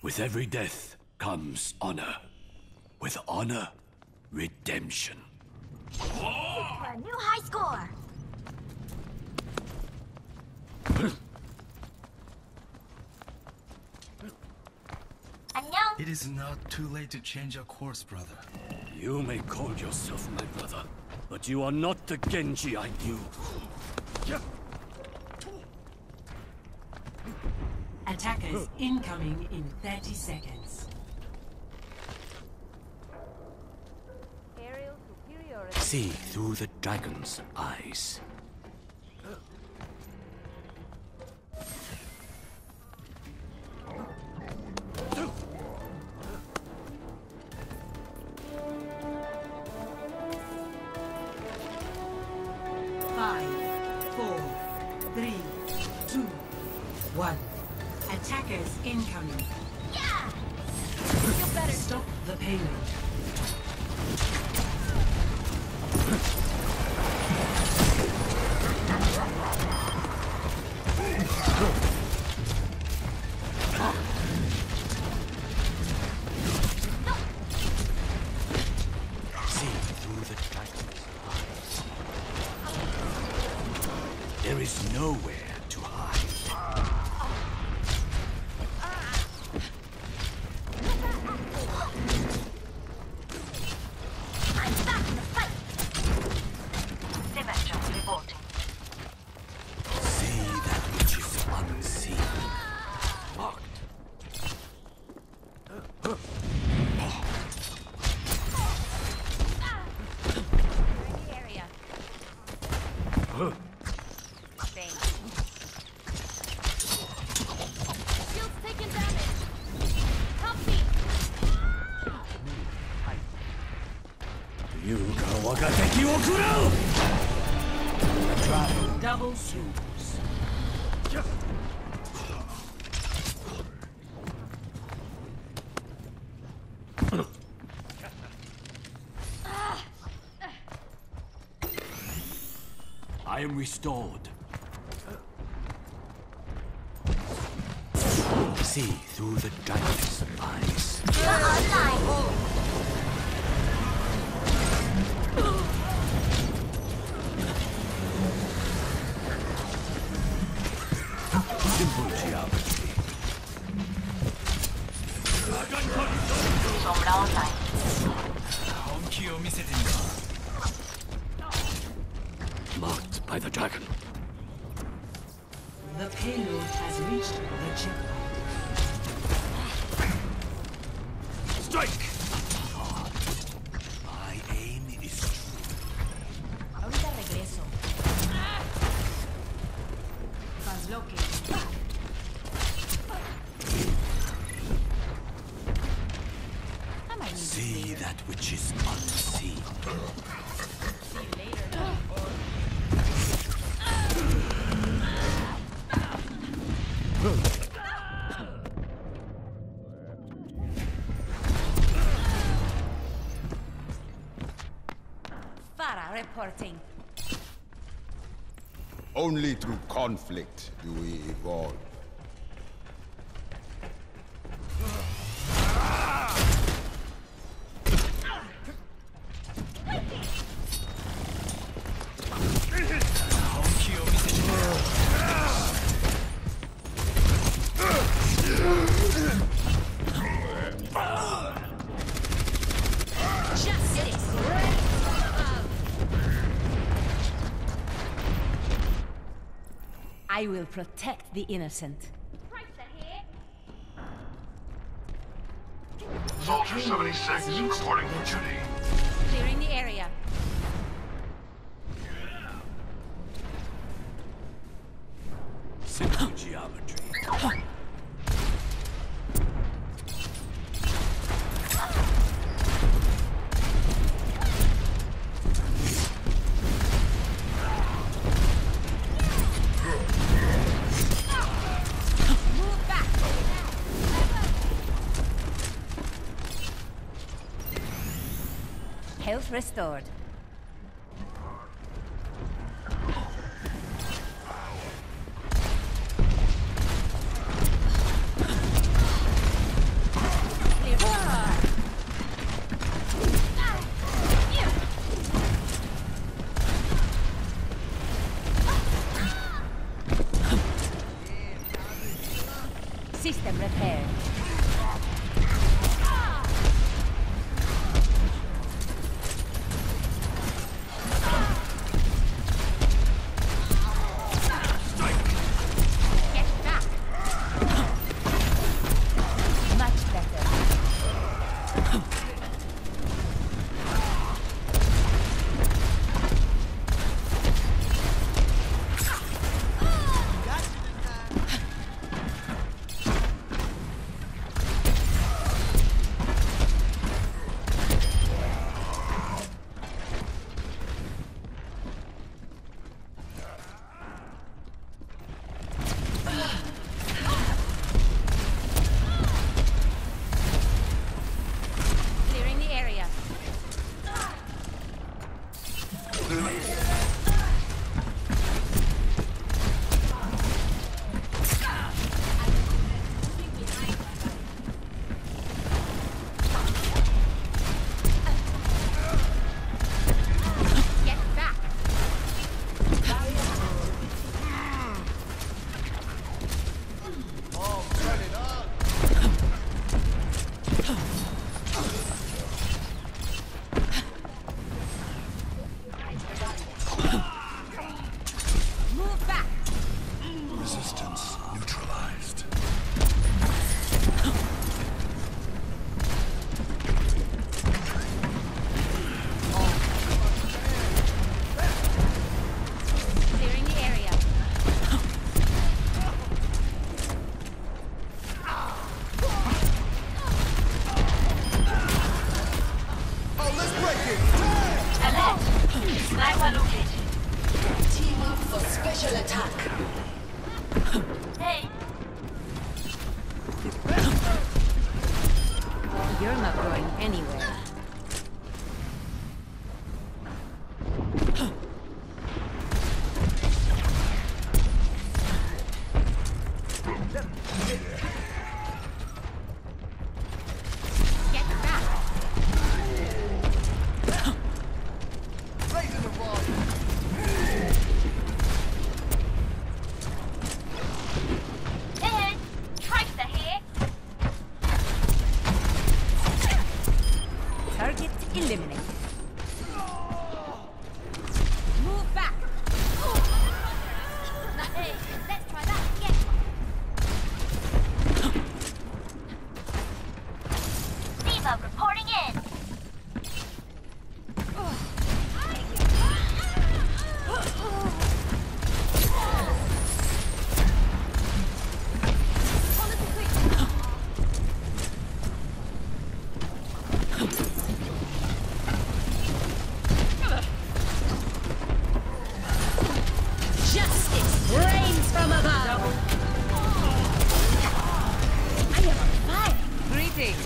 With every death comes honor. With honor, redemption. A new high score! 안녕! It is not too late to change our course, brother. You may call yourself my brother, but you are not the Genji I knew. Attackers incoming in 30 seconds. Aerial superiority. See through the dragon's eyes. Attackers incoming. Yeah! You better Stop the payload. See through the dragon's eyes. There is nowhere to hide. Double swords. I am restored. See through the dragon's eyes. online! Simple geometry. Sombra online. 本気を見せてみろ。 Marked by the dragon. The payload has reached the checkpoint. Strike! My aim is true. Ahorita regreso. Translocating. I might need See this later. that which is unseen. See you later. Farah reporting. Only through conflict do we evolve. Justice. I will protect the innocent. Soldier 76 reporting for duty. Clearing the area. Simple geometry. Move back. Health restored. System repaired. Get back. Much better. Clearing the area. Get back. Move back. Resistance neutralized. Clearing the area. Sniper located. Team up for special attack. Hey. You're not going anywhere. Get back. Ed, Tracer here. Target eliminated. Move back. Hey, let's try that again. Diva reporting in. Justice reigns from above. I am on fire. Greetings.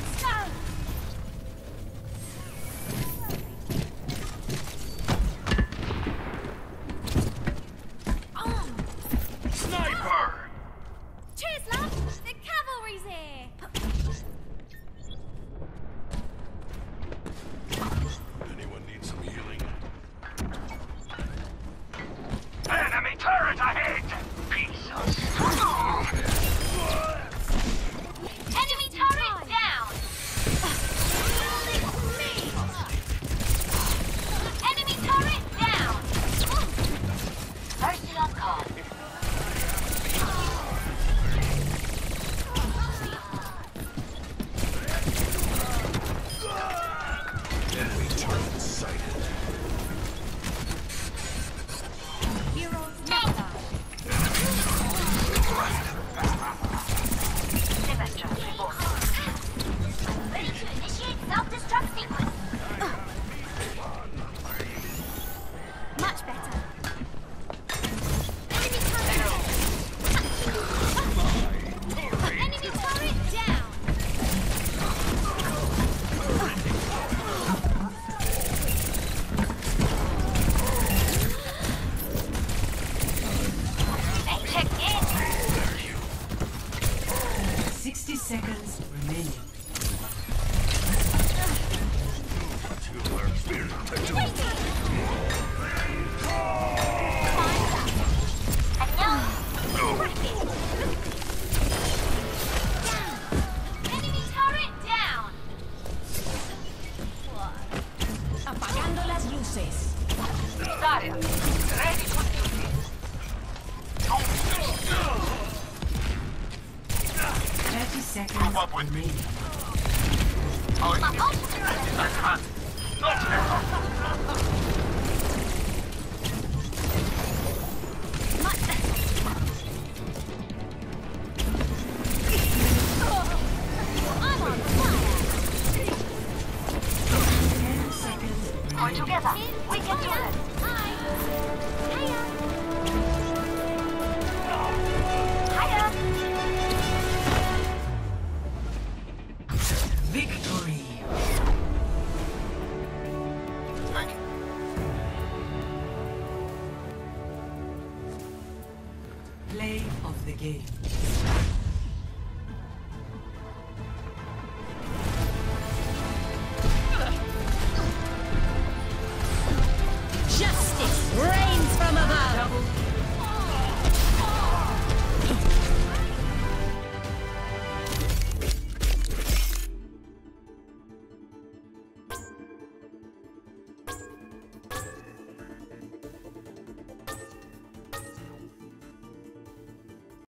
Sniper! Cheers, love. The cavalry's here. Anyone need some healing? Enemy turret ahead! Piece of Enemy turret down. Enemy turret down. Mercy on call. Enemy turret sighted. Heroes never. Ready to initiate self-destruct sequence. Much better. Enemy turret. Enemy turret down. Check in. 60 seconds remaining. 안녕. 30 seconds remaining. I'm on fire. 10 seconds remaining. Together, we can do it. Hi. Hiya. Hiya. Victory. Play of the game.